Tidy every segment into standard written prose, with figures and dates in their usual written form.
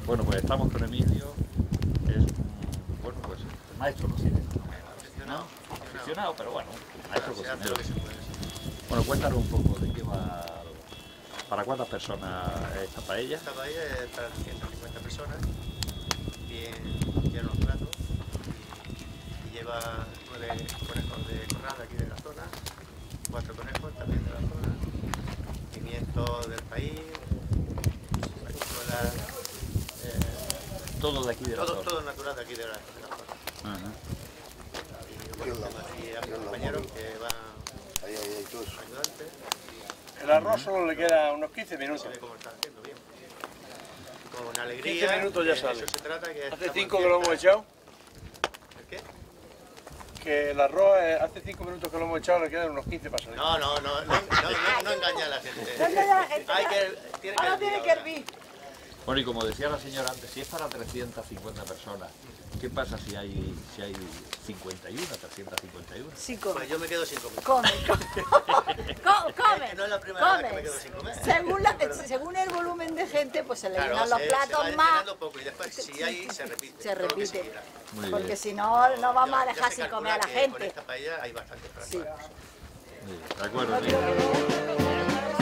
Bueno, pues estamos con Emilio, es un, bueno, pues maestro cocinero. Aficionado. Aficionado, pero bueno, maestro Se hace cocinero. lo que se puede. Bueno, cuéntanos un poco de qué va, para cuántas personas es esta paella. Esta paella es para 150 personas, tiene unos platos y lleva 9 conejos de corral aquí de la zona, 4 conejos también de la zona, pimientos del país, rúcula, Todo de aquí de la zona. todo natural de aquí de la zona. Ajá. Y bueno, tengo aquí a mis compañeros que van ayudantes. El arroz solo le queda unos 15 minutos. Se ve cómo está haciendo bien. Con alegría. 15 minutos ya que sale. Eso se trata, que Hace estamos 5 en que lo hemos fiesta. echado. ¿El qué? Que el arroz, hace 5 minutos que lo hemos echado, le quedan unos 15 para salir. No engaña a la gente. No engaña a la gente. Ahora tiene que hervir. Bueno, y como decía la señora antes, si es para 350 personas, ¿qué pasa si hay 51, 351? Sí, come. Pues yo me quedo sin comer. Come. No es la primera vez que me quedo sin comer. Según el volumen de gente, pues se le Claro, llenan los se platos va más. llenando poco y después si hay se repite. Se todo lo que repite. quiera. Muy Porque bien, si no, no vamos a Ya dejar se sin calcula comer a la que Con gente. esta paella hay bastante para Sí. muy bien. De acuerdo, Emilio.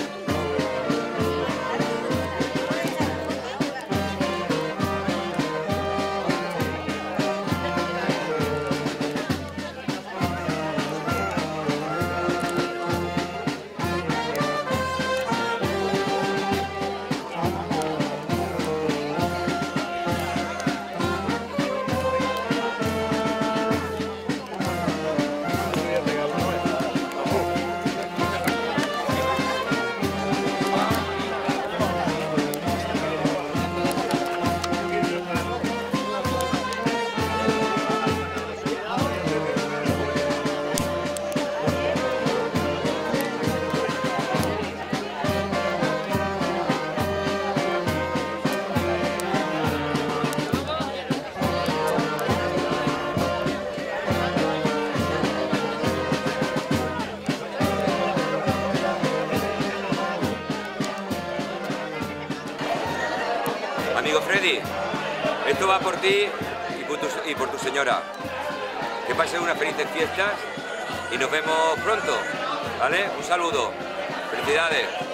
Amigo Freddy, esto va por ti y por tu señora. Que pases unas felices fiestas y nos vemos pronto, ¿vale? Un saludo. Felicidades.